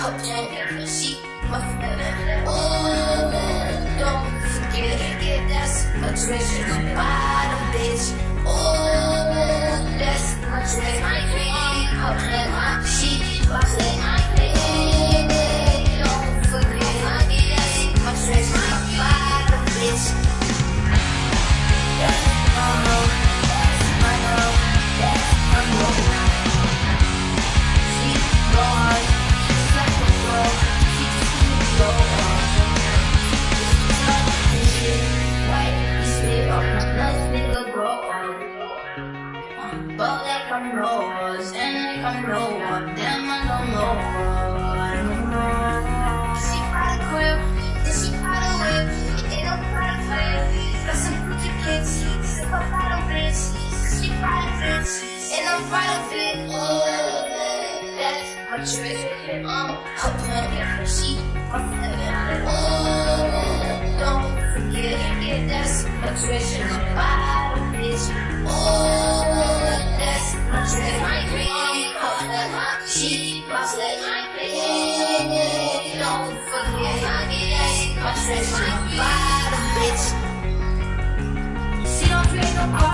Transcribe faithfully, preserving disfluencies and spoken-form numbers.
Okay, she must have. Oh, don't forget, that's a treasure. Bottom bitch. Oh, that's my treasure. Okay, she must have. Don't forget, that's my treasure. Bottom bitch. That's my love. That's my love. That's my love. She gone. She's like a girl. She's too low. White, still nothing to grow. But like I'm rose, and like I'm low, damn I don't know. She bought a crib, then she bought a whip, it don't bought a flip. Got some cookie kicks, sip a bottle bitch. She bought a bitch, and I'm bought a fit. Oh, that's my trick. Um, okay, she bought a oh, don't forget, that's my treasure. Bought a bitch. Oh, that's my treasure. She must let don't forget, that's my treasure. Bottom bitch. She don't drink no coffee.